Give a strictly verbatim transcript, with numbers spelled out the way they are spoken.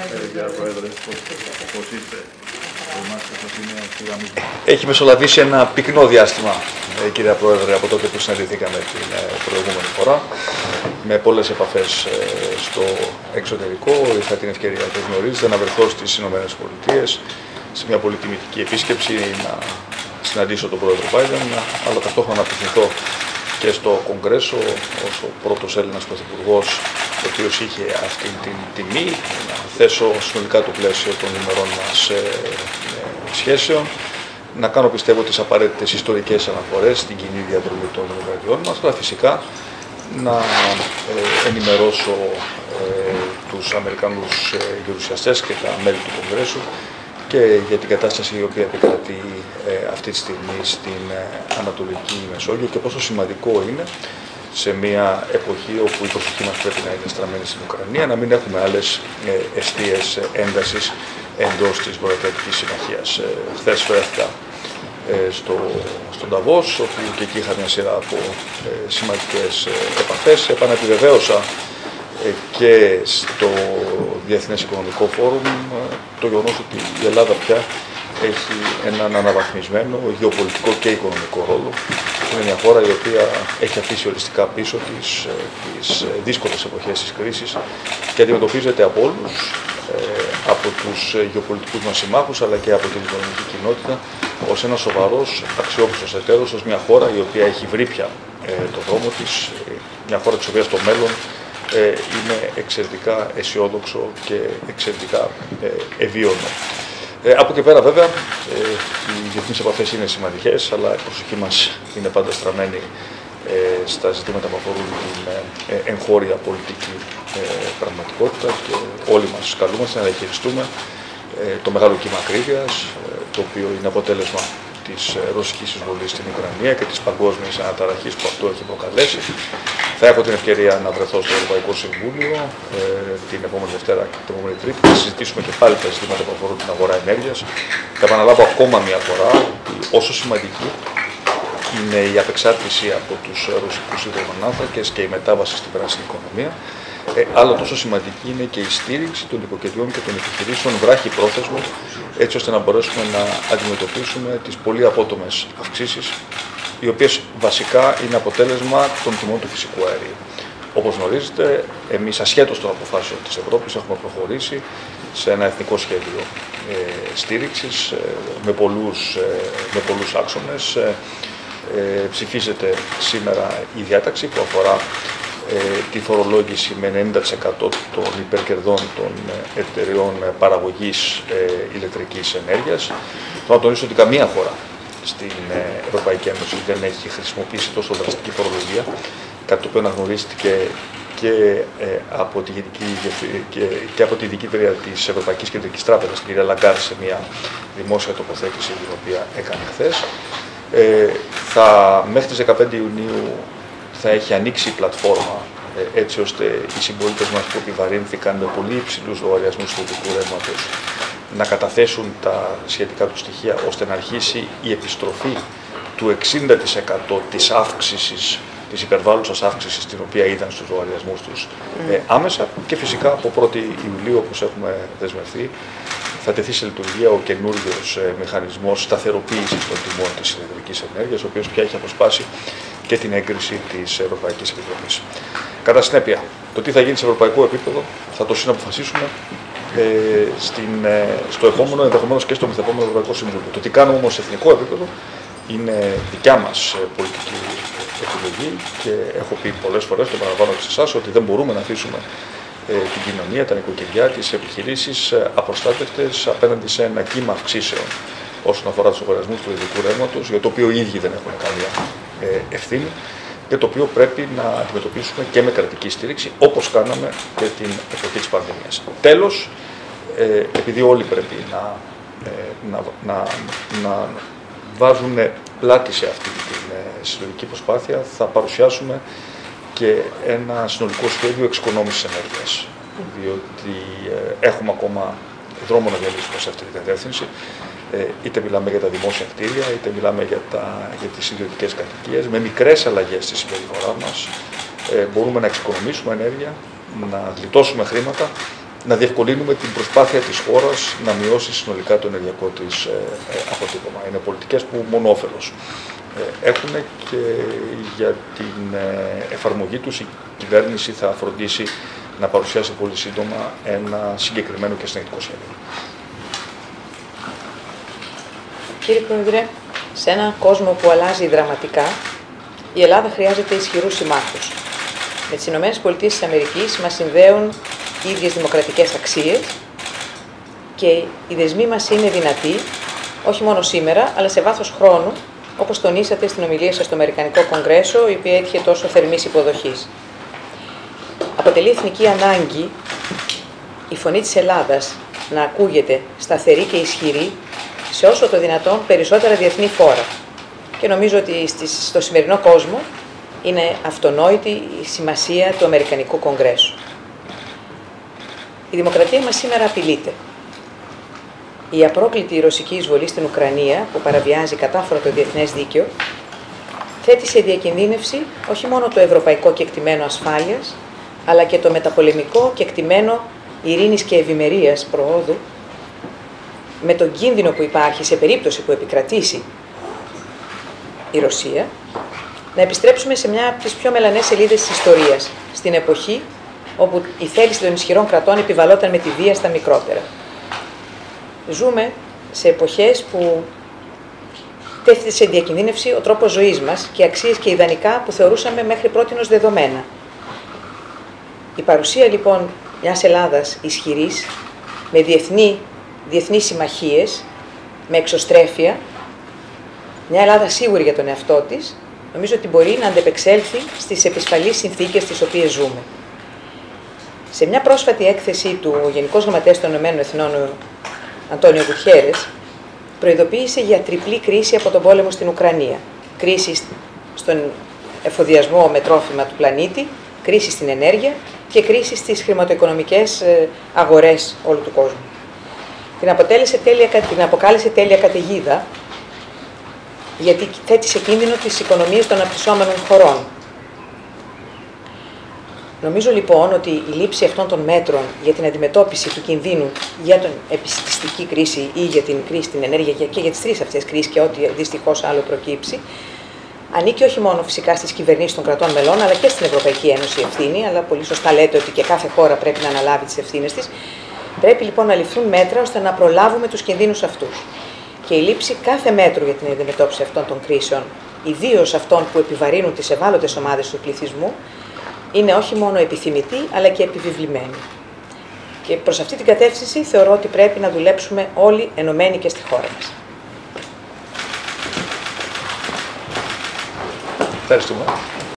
Έχει μεσολαβήσει ένα πυκνό διάστημα, κυρία Πρόεδρε, από τότε που συναντηθήκαμε την προηγούμενη φορά, με πολλές επαφές στο εξωτερικό. Είχα την ευκαιρία, όπως γνωρίζετε, να βρεθώ στις Ηνωμένες Πολιτείες σε μια πολύ τιμητική επίσκεψη, να συναντήσω τον πρόεδρο Biden, αλλά ταυτόχρονα να απευθυνθώ και στο Κογκρέσο ως ο πρώτος Έλληνας πρωθυπουργός, ο οποίος είχε αυτή την τιμή να θέσω συνολικά το πλαίσιο των ημερών μας ε, ε, σχέσεων, να κάνω, πιστεύω, τις απαραίτητες ιστορικές αναφορές στην κοινή διαδρομή των δημοκρατιών μας, αλλά φυσικά να ε, ενημερώσω ε, τους Αμερικανούς ε, γερουσιαστές και τα μέλη του Κογκρέσου και για την κατάσταση η οποία επικρατεί ε, αυτή τη στιγμή στην ε, Ανατολική Μεσόγειο και πόσο σημαντικό είναι σε μια εποχή όπου η προσοχή μας πρέπει να είναι στραμμένη στην Ουκρανία, να μην έχουμε άλλες ε, εστίες έντασης εντός της Βορειοατλαντικής Συμμαχίας. Ε, χθες βρέθηκα ε, στο, στον Νταβός, όπου και εκεί είχα μια σειρά από ε, σημαντικές ε, επαφές. Επανεπιβεβαίωσα ε, και στο Διεθνές Οικονομικό Φόρουμ ε, το γεγονός ότι η Ελλάδα πια έχει έναν αναβαθμισμένο γεωπολιτικό και οικονομικό ρόλο. Είναι μια χώρα η οποία έχει αφήσει οριστικά πίσω τις, τις δύσκολες εποχές της κρίσης και αντιμετωπίζεται από όλους, από τους γεωπολιτικούς μας συμμάχους αλλά και από την οικονομική κοινότητα ως ένας σοβαρός αξιόπιστος εταίρος, ως μια χώρα η οποία έχει βρει πια το δρόμο της, μια χώρα της οποίας το μέλλον είναι εξαιρετικά αισιόδοξο και εξαιρετικά ευίωνο. Ε, από εκεί πέρα, βέβαια, ε, οι διεθνείς επαφές είναι σημαντικές, αλλά η προσοχή μας είναι πάντα στραμμένη ε, στα ζητήματα που αφορούν την ε, εγχώρια πολιτική ε, πραγματικότητα και όλοι μας καλούμαστε να διαχειριστούμε ε, το μεγάλο κύμα ακρίβειας, ε, το οποίο είναι αποτέλεσμα της ε, ρωσικής εισβολής στην Ουκρανία και της παγκόσμιας αναταραχής που αυτό έχει προκαλέσει. Θα έχω την ευκαιρία να βρεθώ στο Ευρωπαϊκό Συμβούλιο ε, την επόμενη Δευτέρα και την επόμενη Τρίτη, να συζητήσουμε και πάλι τα ζητήματα που αφορούν την αγορά ενέργειας. Θα επαναλάβω ακόμα μια φορά ότι όσο σημαντική είναι η απεξάρτηση από τους ρωσικούς υδρογονάνθρακες και η μετάβαση στην πράσινη οικονομία, ε, αλλά τόσο σημαντική είναι και η στήριξη των οικοκυριών και των επιχειρήσεων βράχη πρόθεσμο, έτσι ώστε να μπορέσουμε να αντιμετωπίσουμε τις πολύ απότομες αυξήσεις, οι οποίες βασικά είναι αποτέλεσμα των τιμών του φυσικού αερίου. Όπως γνωρίζετε, εμείς ασχέτως των αποφάσεων της Ευρώπης έχουμε προχωρήσει σε ένα εθνικό σχέδιο ε, στήριξης ε, με, πολλούς, ε, με πολλούς άξονες. Ε, ε, ψηφίζεται σήμερα η διάταξη που αφορά ε, τη φορολόγηση με ενενήντα τοις εκατό των υπερκερδών των εταιριών παραγωγής ε, ηλεκτρικής ενέργειας. Θα τονίσω ότι καμία χώρα στην Ευρωπαϊκή Ένωση δεν έχει χρησιμοποιήσει τόσο δραστική φορολογία, κάτι το οποίο αναγνωρίστηκε και, ε, από τη γενική, και, και από τη διοικήτρια της Ευρωπαϊκής Κεντρικής Τράπεζας, την κυρία Λαγκάρ, σε μια δημόσια τοποθέτηση την οποία έκανε χθες. Ε, θα, μέχρι τις δεκαπέντε Ιουνίου θα έχει ανοίξει η πλατφόρμα ε, έτσι ώστε οι συμπολίτες μας που επιβαρύνθηκαν με πολύ υψηλούς λογαριασμούς του οδικού ρεύματος να καταθέσουν τα σχετικά του στοιχεία, ώστε να αρχίσει η επιστροφή του εξήντα τοις εκατό της αύξησης, της υπερβάλλουσας αύξησης την οποία είδαν στους λογαριασμούς τους ε, άμεσα, και φυσικά από πρώτη Ιουλίου, όπως έχουμε δεσμευτεί, θα τεθεί σε λειτουργία ο καινούριος ε, μηχανισμός σταθεροποίησης των τιμών της ηλεκτρικής ενέργειας, ο οποίος πια έχει αποσπάσει και την έγκριση της Ευρωπαϊκής Επιτροπής. Κατά συνέπεια, το τι θα γίνει σε ευρωπαϊκό επίπεδο θα το συναποφασίσουμε Ε, στην, ε, στο επόμενο, ενδεχομένως και στο μεθεπόμενο Ευρωπαϊκό Συμβούλιο. Το τι κάνουμε όμως σε εθνικό επίπεδο είναι δικιά μας ε, πολιτική επιλογή και έχω πει πολλές φορές, το παραλαμβάνω και σε εσάς, ότι δεν μπορούμε να αφήσουμε ε, την κοινωνία, τα νοικοκυριά, τις επιχειρήσεις ε, απροστάτευτες απέναντι σε ένα κύμα αυξήσεων όσον αφορά τους λογαριασμούς του ειδικού ρεύματος, για το οποίο οι ίδιοι δεν έχουν καμία ε, ευθύνη και το οποίο πρέπει να αντιμετωπίσουμε και με κρατική στήριξη, όπως κάναμε και την εποχή της πανδημίας. Τέλος, ε, επειδή όλοι πρέπει να, ε, να, να, να βάζουν πλάτη σε αυτή την ε, συλλογική προσπάθεια, θα παρουσιάσουμε και ένα συνολικό σχέδιο εξοικονόμησης ενέργειας, διότι ε, έχουμε ακόμα δρόμο να διαλύσουμε σε αυτή την κατεύθυνση. Είτε μιλάμε για τα δημόσια κτίρια, είτε μιλάμε για, τα, για τις ιδιωτικές κατοικίες. Με μικρές αλλαγές στη συμπεριφορά μας ε, μπορούμε να εξοικονομήσουμε ενέργεια, να γλιτώσουμε χρήματα να διευκολύνουμε την προσπάθεια της χώρας να μειώσει συνολικά το ενεργειακό της αποτύπωμα. Είναι πολιτικές που μόνο όφελος έχουν και για την εφαρμογή τους η κυβέρνηση θα φροντίσει να παρουσιάσει πολύ σύντομα ένα συγκεκριμένο και συνεχτικό σχέδιο. Κύριε Πρόεδρε, σε έναν κόσμο που αλλάζει δραματικά, η Ελλάδα χρειάζεται ισχυρούς συμμάχους. Με τις ΗΠΑ μας συνδέουν οι ίδιες δημοκρατικές αξίες και οι δεσμοί μας είναι δυνατοί, όχι μόνο σήμερα, αλλά σε βάθος χρόνου, όπως τονίσατε στην ομιλία σας στο Αμερικανικό Κογκρέσο, η οποία έτυχε τόσο θερμής υποδοχής. Αποτελεί εθνική ανάγκη η φωνή της Ελλάδας να ακούγεται σταθερή και ισχυρή σε όσο το δυνατόν περισσότερα διεθνή φόρα. Και νομίζω ότι στο σημερινό κόσμο είναι αυτονόητη η σημασία του Αμερικανικού Κογκρέσου. Η δημοκρατία μας σήμερα απειλείται. Η απρόκλητη ρωσική εισβολή στην Ουκρανία, που παραβιάζει κατάφορα το διεθνές δίκαιο, θέτει σε διακινδύνευση όχι μόνο το ευρωπαϊκό κεκτημένο ασφάλειας, αλλά και το μεταπολεμικό κεκτημένο ειρήνης και ευημερίας προόδου, με τον κίνδυνο που υπάρχει σε περίπτωση που επικρατήσει η Ρωσία, να επιστρέψουμε σε μια από τις πιο μελανές σελίδες της ιστορίας, στην εποχή όπου η θέληση των ισχυρών κρατών επιβαλόταν με τη βία στα μικρότερα. Ζούμε σε εποχές που τέθησε σε διακινδύνευση ο τρόπος ζωής μας και αξίες και ιδανικά που θεωρούσαμε μέχρι πρότινος δεδομένα. Η παρουσία λοιπόν μιας Ελλάδας ισχυρής, με διεθνή, διεθνείς συμμαχίες, με εξωστρέφεια, μια Ελλάδα σίγουρη για τον εαυτό της, νομίζω ότι μπορεί να αντεπεξέλθει στις επισφαλείς συνθήκες τις οποίες ζούμε. Σε μια πρόσφατη έκθεση του ο Γενικός Γραμματέας των Ηνωμένων Εθνών, Αντώνιο Γκουτιέρες, προειδοποίησε για τριπλή κρίση από τον πόλεμο στην Ουκρανία. Κρίση στον εφοδιασμό με τρόφιμα του πλανήτη, κρίση στην ενέργεια και κρίση στις χρηματοοικονομικές αγορές όλου του κόσμου. Την, τέλεια, την αποκάλεσε τέλεια καταιγίδα, γιατί θέτει σε κίνδυνο τις οικονομίες των αναπτυσσόμενων χωρών. Νομίζω λοιπόν ότι η λήψη αυτών των μέτρων για την αντιμετώπιση του κινδύνου για την επιστημιστική κρίση ή για την κρίση στην ενέργεια και για τις τρεις αυτές κρίσεις και ό,τι δυστυχώς άλλο προκύψει, ανήκει όχι μόνο φυσικά στις κυβερνήσεις των κρατών μελών, αλλά και στην Ευρωπαϊκή Ένωση η ευθύνη, αλλά πολύ σωστά λέτε ότι και κάθε χώρα πρέπει να αναλάβει τις ευθύνες της. Πρέπει λοιπόν να ληφθούν μέτρα ώστε να προλάβουμε τους κινδύνους αυτούς. Και η λήψη κάθε μέτρου για την αντιμετώπιση αυτών των κρίσεων, ιδίως αυτών που επιβαρύνουν τις ευάλωτες ομάδες του πληθυσμού, είναι όχι μόνο επιθυμητή, αλλά και επιβεβλημένη. Και προς αυτή την κατεύθυνση θεωρώ ότι πρέπει να δουλέψουμε όλοι ενωμένοι και στη χώρα μας. Ευχαριστούμε.